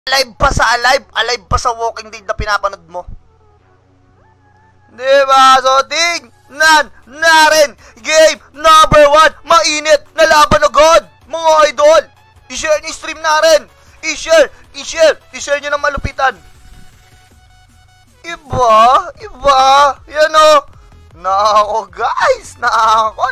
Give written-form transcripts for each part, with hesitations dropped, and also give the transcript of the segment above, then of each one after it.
Alive pa sa alive, alive pa sa Walking Dead na pinapanood mo. Diba? So, tingnan natin. Game number 1. Mainit na laban agad, mga idol. I-share niyo stream natin. I-share nyo ng malupitan. Iba. Yan o. Nako guys. Nako.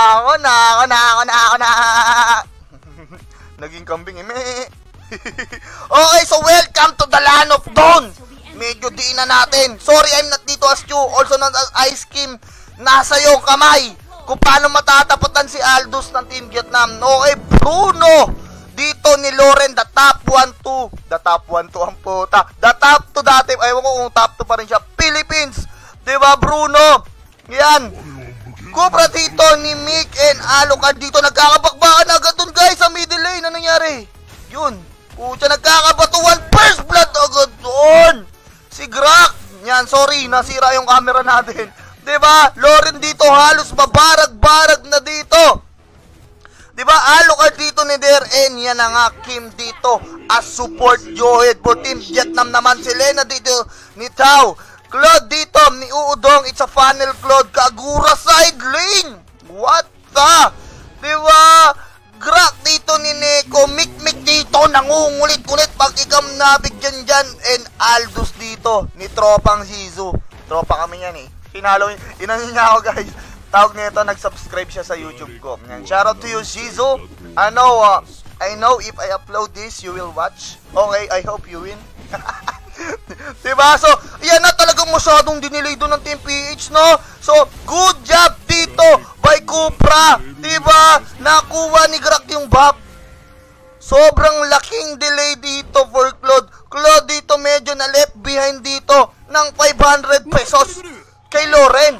Naging kambing eh. Okay, so welcome to the land of Dawn. Medyo diin na natin. Sorry, I'm not dito as you. Also known as Ice Cream. Nasa iyong kamay kung paano matataputan si Aldous ng Team Vietnam. Okay, Bruno. Dito ni Loren, the top 1-2. The top 1-2 ang puta. The top 2 dati. Ayaw ko kung top 2 pa rin siya. Philippines. Diba, Bruno? Yan. Cobra dito ni Mick and Alucard dito. Nagkakabakbakan agad dun, guys, sa middle lane. Ano nangyari? Yun. Pucha, nagkakabatuan. First blood agad doon. Si Grak. Yan, sorry. Nasira yung camera natin. Diba? Loren dito halos mabarag-barag na dito. Diba? Alucard dito ni DRN. Yan na nga, Kim dito as support Johead for Team Vietnam naman. Si Lena dito ni Tao. Claude dito ni Uudong. It's a funnel Claude. Kagura side lane. What the? Diba? Grak dito ni Neko. Mick dito. Nangungulit-ulit pag ikam nabigyan dyan. And Aldous dito ni Tropang Shizu. Tropa kami yan eh. Pinalo inanin niya ako, guys. Tawag nito, nag-subscribe siya sa YouTube ko. Shoutout to you, Shizu. I know if I upload this, you will watch. Okay, I hope you win. Diba? So, yan na talagang masyadong dinilay doon ng Team PH, no? So, good job dito by Cupra. Diba? Nakuha ni Grak yung buff. Sobrang laking delay dito for Claude. Claude dito medyo na left behind dito ng 500 pesos kay Loren.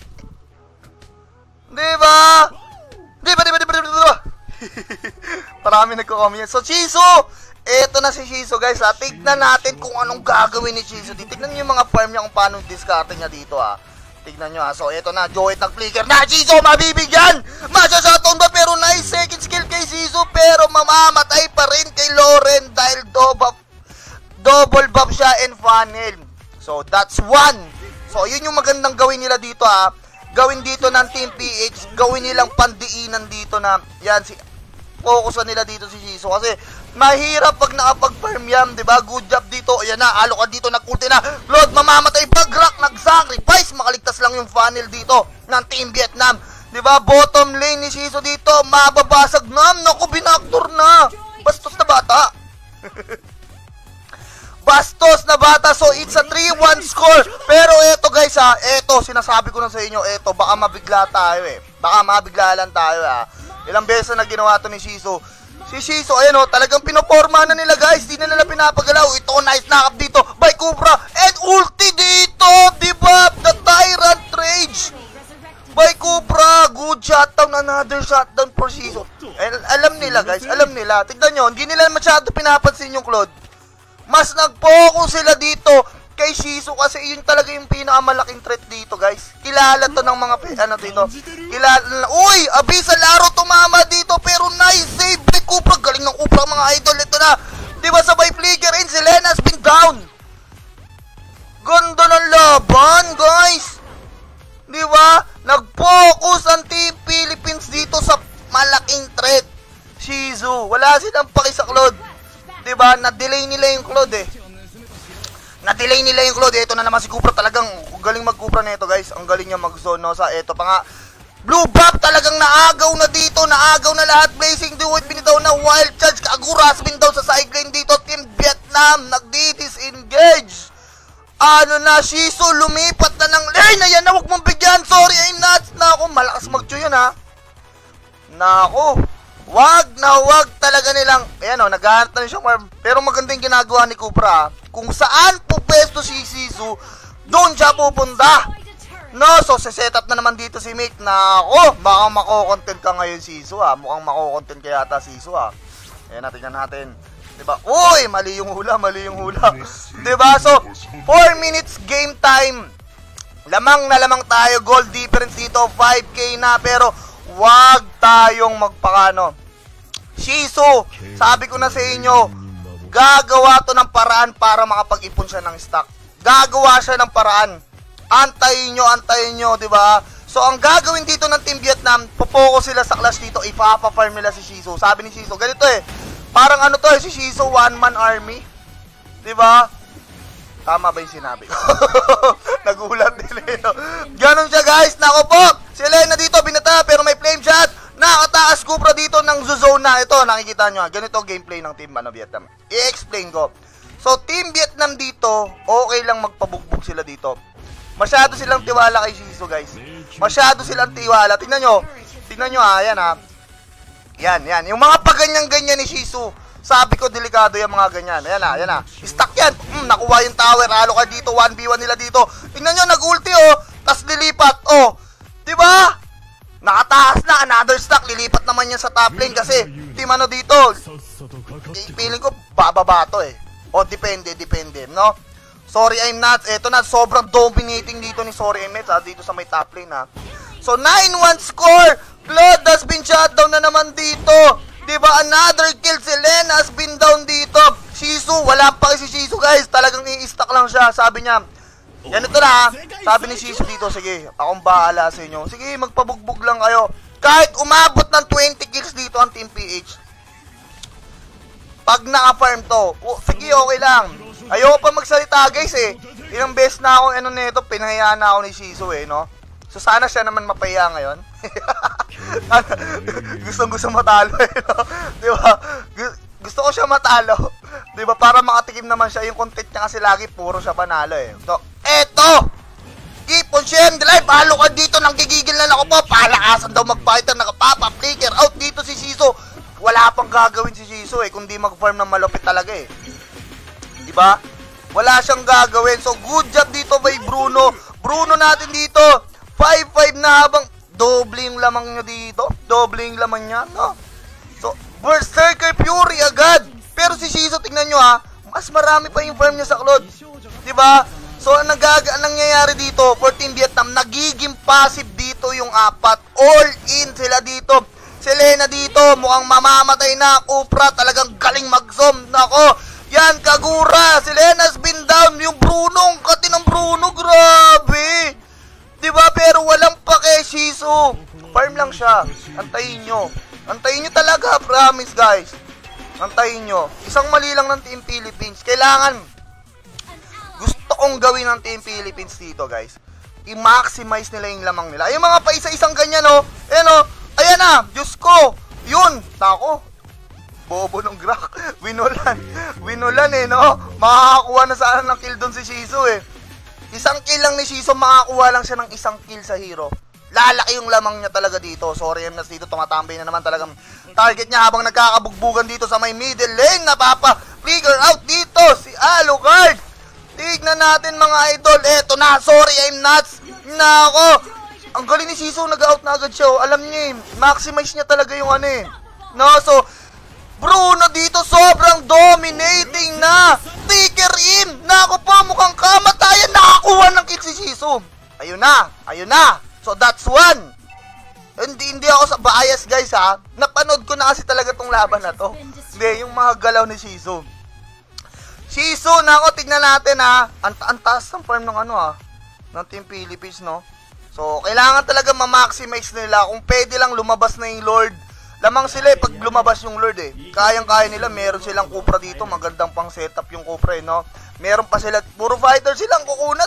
Diba? Marami nagko-comment. So, Shizu! Eto na si Shizu, guys, ha. Tignan natin kung anong gagawin ni Shizu. Tignan nyo yung mga farm niya kung paano diskarte niya dito, ha. Tignan nyo, ha. So, eto na. Joet nag-flicker na. Shizu, mabibigyan! Masya-shutdown ba? Pero nice second skill kay Shizu. Pero mamamatay pa rin kay Loren dahil double buff siya and funnel. So, that's one. So, yun yung magandang gawin nila dito, ha. Gawin dito ng Team PH. Gawin nilang pandiinan dito na, yan, focusan nila dito si Shizu. Kasi, mahirap pag nakapag-farm yan, diba? Good job dito. Ayan na, Alucard dito, nag-ulti na. Claude, mamamatay pa. Grak, nag-sacrifice. Makaligtas lang yung funnel dito ng Team Vietnam. Diba? Bottom lane ni Shizu dito. Mababasag na. Naku, binaktor na. Bastos na bata. Bastos na bata. So, it's a 3-1 score. Pero eto, guys, ha. Eto, sinasabi ko na sa inyo. Eto, baka mabigla tayo, eh. Baka mabigla lang tayo, ha. Ilang beses na ginawa to ni Shizu. Si Shizu, ayan o, talagang pinoporma na nila, guys. Di na nila pinapagalaw. Ito, nice knock-up dito by Cobra. And ulti dito, diba? The Tyrant Rage by Cobra. Good shutdown, another shutdown for Shizu. Alam nila, guys, alam nila. Tignan nyo, hindi nila masyado pinapansin yung Claude. Mas nag-focus sila dito kay Shizu kasi yun talaga yung pinakamalaking threat dito, guys. Kilala to ng mga ano dito. Kilala. Uy, Abyssal Arrow tumama dito pero nice save by Cupra. Galing ng Cupra, mga idol. Ito na. Diba sabay flicker in si Lena has been down. Ganda ng laban, guys. Diba? Nag-focus ang Team Philippines dito sa malaking threat. Shizu. Wala silang paki sa Claude. Diba? Na-delay nila yung Claude eh. Na-delay nila yung Claude. Ito na naman si Cupra. Talagang galing mag-Cupra na ito, guys. Ang galing niya mag-zone, no? Sa ito pa nga. Blue buff talagang naagaw na dito. Naagaw na lahat. Blazing Duet. Binitaw na wild charge. Kagura spin daw sa sideline dito. Team Vietnam. Nagdi-disengage. Ano na, Shizu. Lumipat na ng lane. Ayan na. Huwag mong bigyan. Sorry, I'm nuts. Nako, malakas mag-chew yun, ha. Nako. Wag na wag talaga nilang, ayan o, naghahanap na siya farm. Pero maganda yung ginagawa ni Cupra. Kung saan pupesto si Shizu, doon siya pupunta. No, so set up na naman dito si Mick. Nako, baka mako-content ka ngayon Shizu, ha. Mukhang mako-content ka yata Shizu, ha. Ayan, natin natin. Diba? Uy, mali yung hula. Diba? So, 4 minutes game time. Lamang na lamang tayo. Goal difference dito, 5K na. Pero, wag tayong magpakano. Shizu, sabi ko na sa inyo, gagawa to ng paraan para makapag-ipon siya ng stock. Gagawa siya ng paraan. Antayin nyo, di ba? So, ang gagawin dito ng Team Vietnam, popokus sila sa clash dito, ipapa-farm nila si Shiso. Sabi ni Shiso, ganito parang ano to si Shiso, one-man army. Di ba? Tama ba yung sinabi ko? Nagulat din no? Ganon siya guys, nako po. Si Elena dito, binata, pero may flame shot. Nakataas Cupra dito ng zone na. Ito, nakikita nyo. Ganito gameplay ng Team Vietnam. I-explain ko. So, Team Vietnam dito, okay lang magpabugbog sila dito. Masyado silang tiwala kay Shiso, guys. Masyado silang tiwala. Tingnan nyo yan Yan. Yung mga paganyan-ganyan ni Shiso, sabi ko, delikado yung mga ganyan. Ayan Stuck yan. Nakuha yung tower. Halo ka dito. 1v1 nila dito. Tingnan nyo, nag-ulti, tas lilipat, diba? Nakataas na. Another stack. Lilipat naman yan sa top lane kasi team ano dito. Feeling ko, bababa to depende, no? Sorry, I'm not. Eto na, sobrang dominating dito ni Sorry, I'm not, dito sa may top lane, So, 9-1 score. Claude has been shut down na naman dito. Diba, another kill. Si Len has been down dito. Shiso, wala pa si Shiso, guys. Talagang i-stack lang siya. Sabi niya, yan ito na, sabi ni Shiso dito, sige, akong bahala sa inyo. Sige, magpabugbog lang kayo. Kahit umabot ng 20 kills dito ang Team PH. Pag naka-farm to, sige, okay lang. Ayoko pa magsalita, guys, Ilang beses na ako, nito, pinahayaan na ako ni Shiso, no? So, sana siya naman mapahiya ngayon. Gustong-gusto matalo, no? Diba? Gusto ko siya matalo. Diba? Para makatikim naman siya. Yung content niya kasi lagi, puro siya panalo, So, eto! Keep on sharing the live. Halo ka dito, nang gigigil na ako po. Palakasan daw mag-fighter, nakapapa, flicker out dito si Shiso. Wala pang gagawin si Shiso, kundi mag-farm ng malupit talaga, Diba? Wala siyang gagawin. So, good job dito by Bruno. Bruno natin dito. 5-5 na habang doble yung lamang niya dito. Doble yung laman niya, no? So, Berserker Fury agad. Pero si Shiso, tingnan nyo mas marami pa yung farm niya sa Claude. Diba? So, ang nangyayari dito, for Team Vietnam, nagiging passive dito yung apat. All in sila dito. Si Elena dito, mukhang mamamatay na. Cupra, talagang galing mag-zoom. Nako, yan, Kagura. Si Lena's been down. Yung Bruno, ang kati ng Bruno, grabe. Diba? Pero walang pake, Shiso. Farm lang siya. Antayin nyo. Antayin nyo talaga, promise, guys. Antayin nyo. Isang mali lang ng Team Philippines. Kailangan, gusto kong gawin ng Team Philippines dito, guys. I-maximize nila yung lamang nila. Yung mga pa isa-isang ganyan, ayan na, Diyos ko. Yun, nako. Bobo ng Grak. Winulan, no? Makakakuha na sana ng kill doon si Shiso, Isang kill lang ni Shiso, makakuha lang siya ng isang kill sa hero. Lalaki yung lamang niya talaga dito. Sorry, MS dito, tumatambay na naman talagang target niya habang nagkakabugbugan dito sa may middle lane. Napapa-figure out dito si Alucard. Tignan natin mga idol. Eto na, sorry, I'm nuts. Nako, ang galing ni Shiso, nag-out na agad siya. Alam niya, maximize niya talaga yung No, so, Bruno dito sobrang dominating na. Sticker in. Nako po, mukhang kamatayan. Nakakuha ng kill si Shiso. Ayun na. So that's one. Hindi ako sa bias, guys, Napanood ko na kasi talaga tong laban na to. Hindi, yung mga galaw ni Shiso. Shiso, nako, tignan natin, Ang taas ng farm ng ng Team Philippines, no? So, kailangan talaga ma-maximize nila. Kung pwede lang lumabas na yung Lord. Lamang sila pag lumabas yung Lord, Kayang-kaya nila, meron silang Cupra dito. Magandang pang setup yung Cupra, no? Meron pa sila, puro fighter silang kukunat,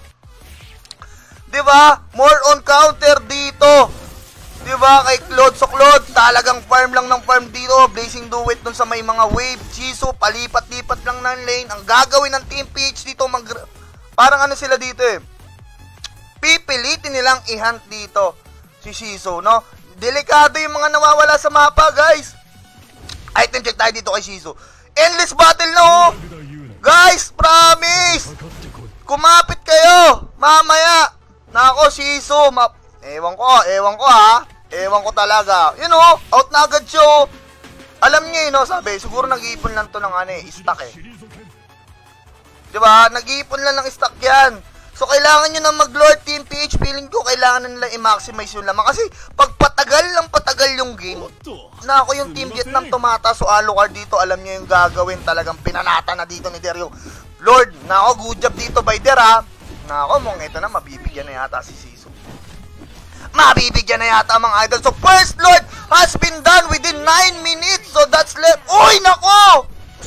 Diba? More on counter dito. Diba? Kay Claude. So, Claude, talagang farm lang ng farm dito. Blazing Duet dun sa may mga wave. Shiso, palipat-lipat lang ng lane. Ang gagawin ng Team PH dito, parang sila dito, Pipilitin nilang i-hunt dito si Shiso, no? Delikado yung mga nawawala sa mapa, guys. Item check tayo dito kay Shiso. Endless battle, no? Guys, promise! Kumapit kayo! Mamaya! Nako, Shiso, ewan ko, Ewan ko talaga. Out na agad siya, Alam niya, sabi, siguro nag-iipon lang to ng stock, Diba? Nag-iipon lang ng stock yan. So, kailangan nyo na mag-Lord Team PH. Feeling ko, kailangan na nila i-maximize yung lamang. Kasi, pag patagal lang patagal yung game, na ako yung Team Vietnam tumata. So, Alucard dito, alam nyo yung gagawin. Talagang pinanata na dito ni Dario. Lord, na ako, good job dito by Der, ha. Na ako, mong ito na, mabibigyan na yata si Sisu. Mabibigyan na yata mga idol. So, first Lord has been done within 9 minutes. So, that's left. Uy, nako!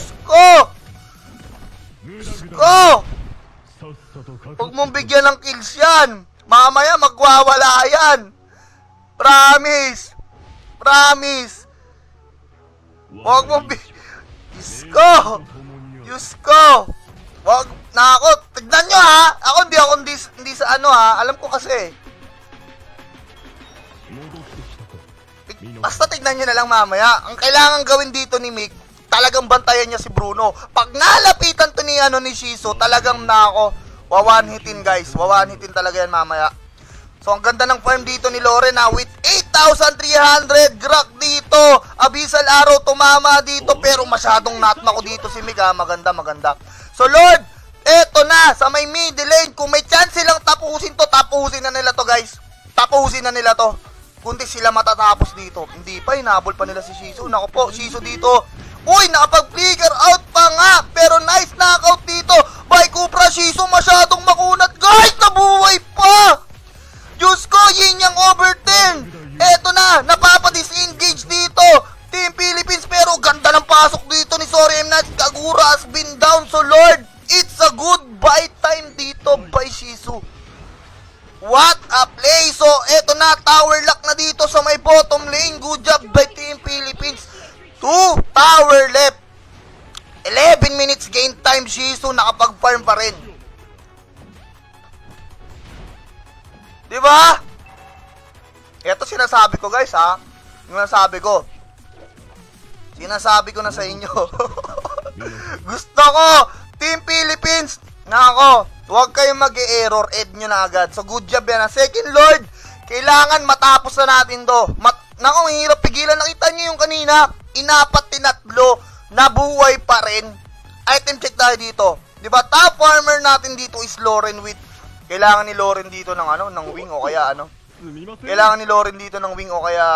Ko! Huwag mong bigyan ng kills yan. Mamaya magwawala yan. Promise. Huwag mong bigyan. Diyos ko. Huwag na ako. Tignan nyo ha. Ako hindi sa ano ha. Alam ko kasi. Basta tignan nyo na lang mamaya. Ang kailangan gawin dito ni Mick, talagang bantayan niya si Bruno. Pag nalapitan to ni Shiso, talagang wawan-hitin guys. Wawan-hitin talaga yan mamaya. So, ang ganda ng farm dito ni Loren with 8,300 Grak dito. Abyssal Arrow tumama dito, pero masyadong natma ko dito si Mick ha. Maganda. So, Lord, eto na, sa may middle lane, kung may chance silang tapusin na nila to guys. Tapusin na nila to. Kundi sila matatapos dito. Hindi pa, hinabol pa nila si Shiso. Naku po, Shiso dito. Uy, nakapag-flicker out pa nga. Pero nice knockout dito. By Cupra, Shiso masyadong makunat. Guys, nabuhay pa. Diyos ko, yin yang overturn. Eto na, napapadisengage dito. Team Philippines, pero ganda ng pasok dito ni Sorry M. Nuts. Kagura has been down. So Lord, it's a goodbye time dito by Shiso. What a play! So, eto na, tower lock na dito sa may bottom lane. Good job by Team Philippines. 2 tower left. 11 minutes game time. Shiso nakapag-farm pa rin. Diba? Eto sinasabi ko guys ha. Sinasabi ko na sa inyo. Gusto ko, Team Philippines, nako, huwag kayong mag-e-error, add nyo na agad. So, good job yan. Second Lord, kailangan matapos na natin to. Nako, mahirap pigilan. Nakita nyo yung kanina, inapat, tinatlo, nabuhay pa rin. Item check tayo dito. Diba, top farmer natin dito is Loren with, kailangan ni Loren dito ng ng wing o kaya Kailangan ni Loren dito ng wing o kaya,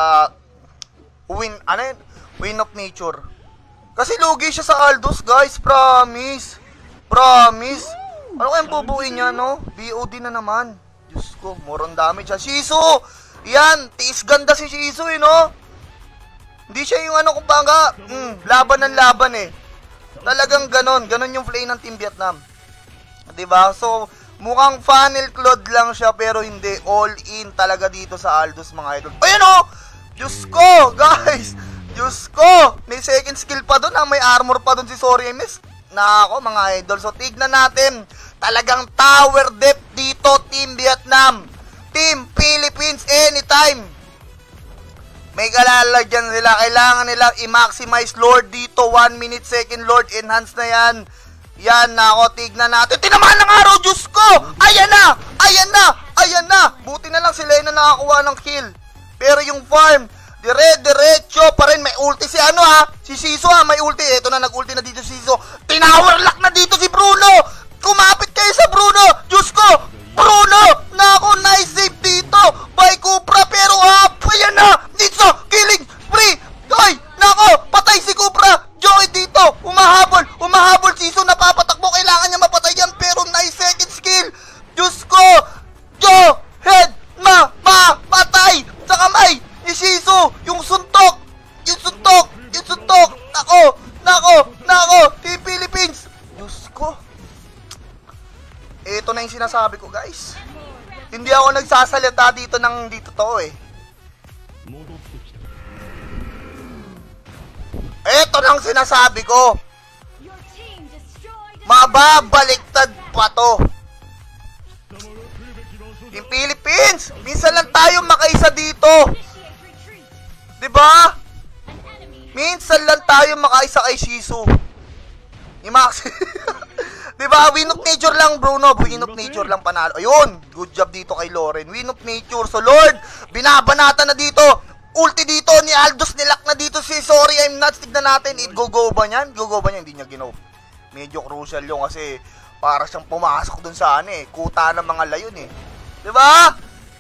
win of nature. Kasi lugi siya sa Aldous, guys, promise. Ano kayang bubuin niya, no? BOD na naman. Diyos ko, more on damage. Shiso! Yan, tiis ganda si Shiso, no? Hindi siya yung kumbaga, laban ng laban, Talagang ganon yung play ng Team Vietnam. Diba? So, mukhang funnel cloud lang siya, pero hindi. All in talaga dito sa Aldous, mga idol. Ayan, Diyos ko, guys! Diyos ko! May second skill pa doon, may armor pa doon si Sorry MS. Nako mga idol, so tignan natin. Talagang tower depth dito, Team Vietnam. Team Philippines, anytime. May kalalagyan sila. Kailangan nilang i-maximize Lord dito. 1 minute, second Lord, enhance na yan. Yan, nako, tignan natin. Tinamaan ng araw, Diyos ko! Ayan na! Buti na lang sila yung nakakuha ng kill. Pero yung farm, diretso pa rin. May ulti si si Shiso may ulti. Ito na, nag-ulti na dito si Shiso. Tinower lock na dito si Bruno. Kumapit kayo sa Bruno. Diyos ko, Bruno. Nako, nice save dito by Cupra. Pero ayan na. Dito, killing spree. Ay, nako, patay si Cupra. Joey dito, umahabol Shiso. Napapatakbo, kailangan niya mapatay yan. Pero nice second skill. Diyos ko, head, patay sa kamay ni Shiso, yung suntok. Nako, Team Philippines. Diyos ko. Ito na yung sinasabi ko, guys. Hindi ako nagsasalita dito to, Ito na ang sinasabi ko. Mababaliktad pa to. Team Philippines, minsan lang tayo makaisa dito. Diba? Minsan lang tayo makaisa kay Shiso. Diba? Win of nature lang, Bruno. Win of nature lang panalo. Ayun, good job dito kay Loren. Win of nature. So, Lord, binabanata na dito. Ulti dito ni Aldous, nilak na dito si Sorry I'm Nuts. Tignan natin, go ba niyan? Go ba niyan? Hindi niya ginaw. Medyo crucial yung kasi para siyang pumasok dun sa kuta ng mga layon Diba?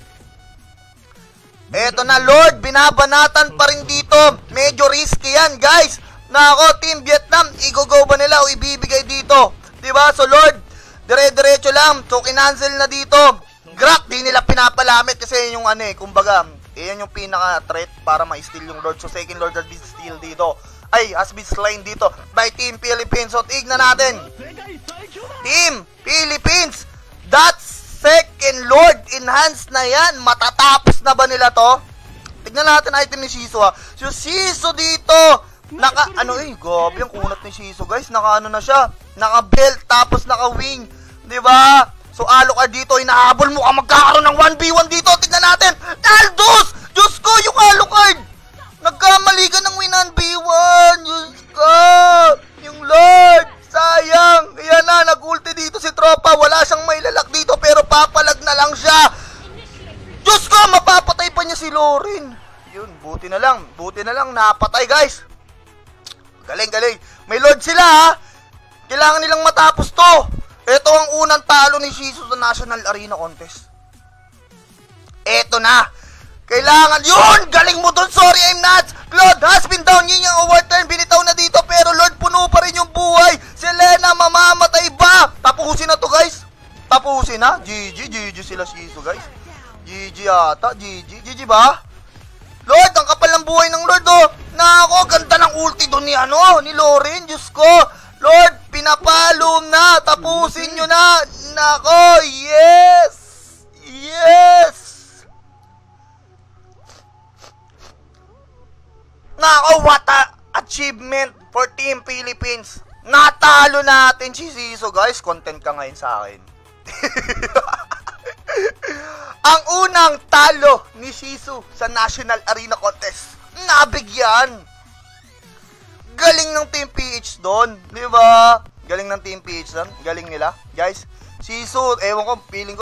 Eto na, Lord, binabanatan pa rin dito. Medyo risky yan, guys. Nako, Team Vietnam, i-go ba nila o ibibigay dito? Diba? So, Lord, dire-diretso lang. So, kinancel na dito. Grak, di nila pinapalamit kasi yung kumbaga, yan yung pinaka-threat para ma-steal yung Lord. So, second Lord has been steal dito. Ay, has been slain dito by Team Philippines. So, tignan natin. Team Philippines, that's second Lord enhanced na yan. Matatapos na ba nila to? Tignan natin item ni Shiso So, Shiso dito, gabi ang kunat ni Shiso, guys. Na siya. Naka-belt, tapos naka-wing. Diba? So, Alucard dito, inahabol mo ka magkakaroon ng 1v1 dito. Tignan natin. Aldous! Diyos ko, yung Alucard! Nagkamali ka ng win 1v1. Diyos ko! Yung Lord! Sayang! Ayan na, nag-ulti dito si Tropa. Wala siyang mailalak dito, pero papalag na lang siya. Diyos ko, mapapatay pa niya si Lorin. Yun, buti na lang. Buti na lang, napatay, guys. Galing, galing. May Lord sila, Kailangan nilang matapos to. Ito ang unang talo ni Shiso sa National Arena Contest. Eto na. Kailangan, yun! Galing mo dun, sorry I'm nuts! Claude has been down, yun yung award turn, binitaw na dito, pero Lord, puno pa rin yung buhay! Selena, mamamatay ba? Tapusin na to, guys! Tapusin na? GG sila Shiso, guys. GG ata, GG ba? Lord, ang kapal ng buhay ng Lord, oh! Nako, ganda ng ulti doon ni Lorin, Diyos ko! Lord, pinapalo na, tapusin nyo na! Nako, yes! Yes! Nako, what a achievement for Team Philippines. Natalo natin si Shiso, guys. Content ka ngayon sa akin. Ang unang talo ni Shiso sa National Arena Contest. Nabigyan. Galing ng Team PH doon. Diba? Galing ng Team PH doon. Galing nila. Guys, Shiso, ewan ko, feeling ko